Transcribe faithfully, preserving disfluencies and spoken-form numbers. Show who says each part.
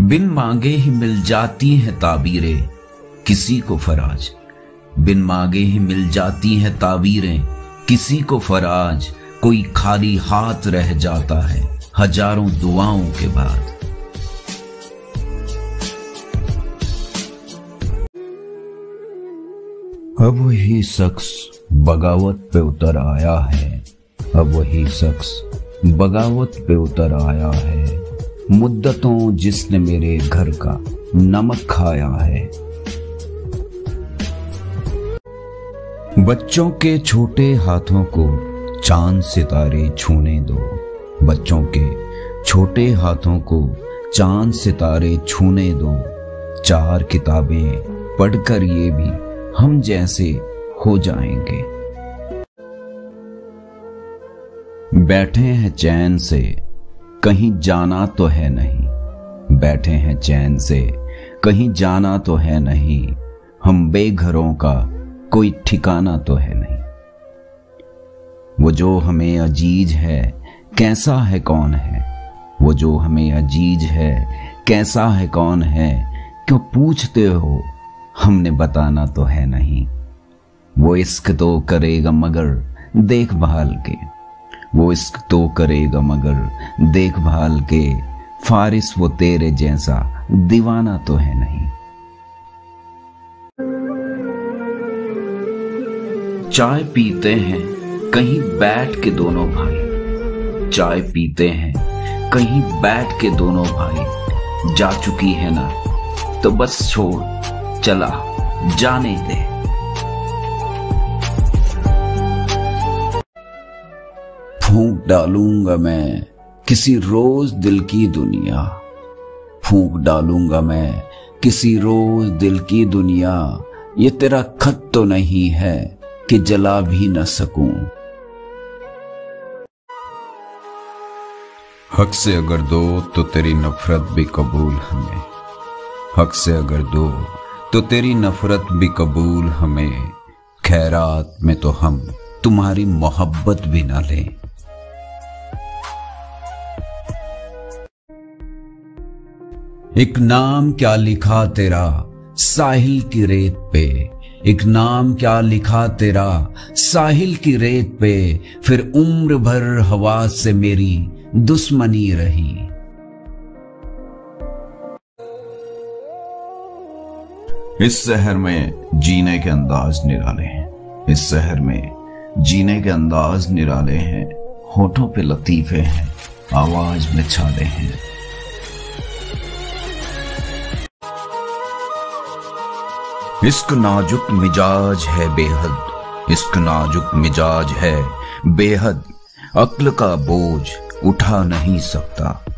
Speaker 1: बिन मांगे ही मिल जाती हैं ताबीरें किसी को फराज। बिन मांगे ही मिल जाती हैं ताबीरें किसी को फराज। कोई खाली हाथ रह जाता है हजारों दुआओं के बाद। अब वही शख्स बगावत पे उतर आया है। अब वही शख्स बगावत पे उतर आया है। मुद्दतों जिसने मेरे घर का नमक खाया है। बच्चों के छोटे हाथों को चांद सितारे छूने दो। बच्चों के छोटे हाथों को चांद सितारे छूने दो। चार किताबें पढ़कर ये भी हम जैसे हो जाएंगे। बैठे हैं चैन से कहीं जाना तो है नहीं। बैठे हैं चैन से कहीं जाना तो है नहीं। हम बेघरों का कोई ठिकाना तो है नहीं। वो जो हमें अजीज है कैसा है कौन है। वो जो हमें अजीज है कैसा है कौन है। क्यों पूछते हो हमने बताना तो है नहीं। वो इश्क तो करेगा मगर देखभाल के। वो इश्क तो करेगा मगर देखभाल के। फारिस वो तेरे जैसा दीवाना तो है नहीं। चाय पीते हैं कहीं बैठ के दोनों भाई। चाय पीते हैं कहीं बैठ के दोनों भाई। जा चुकी है ना तो बस छोड़ चला जाने दे। फूंक डालूंगा मैं किसी रोज दिल की दुनिया। फूंक डालूंगा मैं किसी रोज दिल की दुनिया। ये तेरा खत तो नहीं है कि जला भी न सकूं।
Speaker 2: हक से अगर दो तो तेरी नफरत भी कबूल हमें। हक से अगर दो तो तेरी नफरत भी कबूल हमें। खैरात में तो हम तुम्हारी मोहब्बत भी ना लें। एक नाम क्या लिखा तेरा साहिल की रेत पे। एक नाम क्या लिखा तेरा साहिल की रेत पे। फिर उम्र भर हवा से मेरी दुश्मनी रही।
Speaker 1: इस शहर में जीने के अंदाज निराले हैं। इस शहर में जीने के अंदाज निराले हैं। होठों पे लतीफे हैं आवाज में छाले हैं। इश्क नाजुक मिजाज है बेहद। इश्क नाजुक मिजाज है बेहद। अक्ल का बोझ उठा नहीं सकता।